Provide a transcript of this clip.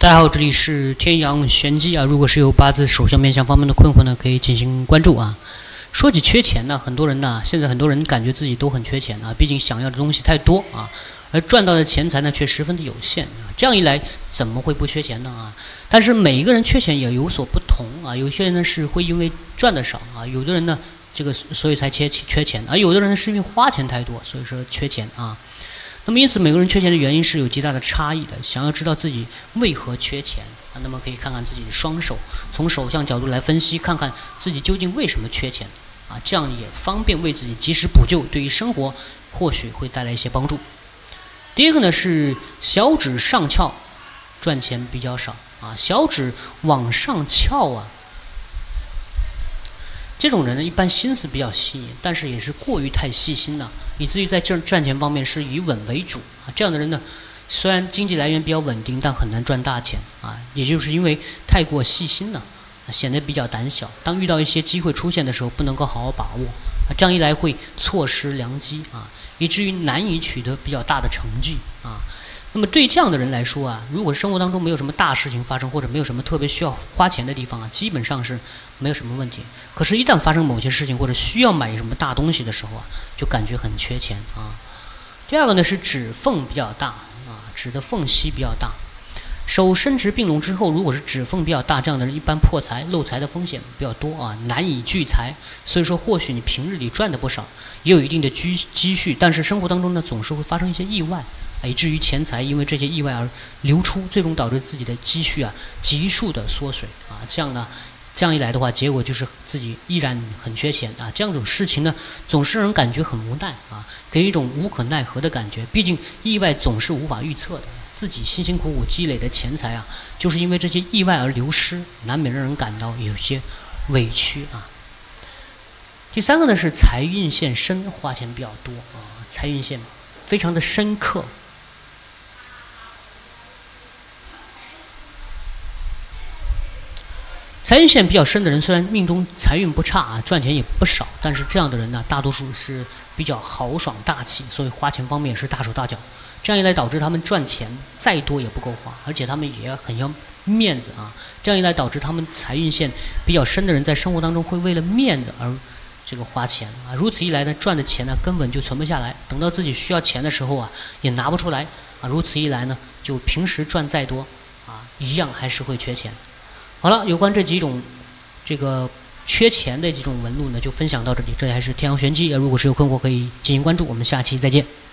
大家好，这里是天阳玄机啊。如果是有八字、手相、面相方面的困惑呢，可以进行关注啊。说起缺钱呢，很多人呢，现在很多人感觉自己都很缺钱啊，毕竟想要的东西太多啊，而赚到的钱财呢却十分的有限啊。这样一来，怎么会不缺钱呢啊？但是每一个人缺钱也有所不同啊。有些人呢是会因为赚的少啊，有的人呢所以才缺钱，而有的人呢是因为花钱太多，所以说缺钱啊。那么因此每个人缺钱的原因是有极大的差异的。想要知道自己为何缺钱啊，那么可以看看自己的双手，从手相角度来分析，看看自己究竟为什么缺钱啊，这样也方便为自己及时补救，对于生活或许会带来一些帮助。第一个呢是小指上翘，赚钱比较少啊，小指往上翘啊。这种人呢，一般心思比较细腻，但是也是过于太细心了，以至于在赚钱方面是以稳为主啊。这样的人呢，虽然经济来源比较稳定，但很难赚大钱啊。也就是因为太过细心了，显得比较胆小。当遇到一些机会出现的时候，不能够好好把握啊，这样一来会错失良机啊，以至于难以取得比较大的成绩啊。那么对这样的人来说啊，如果生活当中没有什么大事情发生，或者没有什么特别需要花钱的地方啊，基本上是没有什么问题。可是，一旦发生某些事情或者需要买什么大东西的时候啊，就感觉很缺钱啊。第二个呢是指缝比较大啊，指的缝隙比较大。手伸直并拢之后，如果是指缝比较大，这样的人一般破财漏财的风险比较多啊，难以聚财。所以说，或许你平日里赚的不少，也有一定的积蓄，但是生活当中呢，总是会发生一些意外。以至于钱财因为这些意外而流出，最终导致自己的积蓄啊急速的缩水啊。这样一来的话，结果就是自己依然很缺钱啊。这样一种事情呢，总是让人感觉很无奈啊，给一种无可奈何的感觉。毕竟意外总是无法预测的，自己辛辛苦苦积累的钱财啊，就是因为这些意外而流失，难免让人感到有些委屈啊。第三个呢是财运线深，花钱比较多啊，财运线非常的深刻。财运线比较深的人，虽然命中财运不差啊，赚钱也不少，但是这样的人呢，大多数是比较豪爽大气，所以花钱方面也是大手大脚。这样一来，导致他们赚钱再多也不够花，而且他们也很要面子啊。这样一来，导致他们财运线比较深的人，在生活当中会为了面子而花钱啊。如此一来呢，赚的钱呢根本就存不下来，等到自己需要钱的时候啊，也拿不出来啊。如此一来呢，就平时赚再多啊，一样还是会缺钱。好了，有关这几种缺钱的几种纹路呢，就分享到这里。这里还是天阳玄机，如果是有困惑可以进行关注，我们下期再见。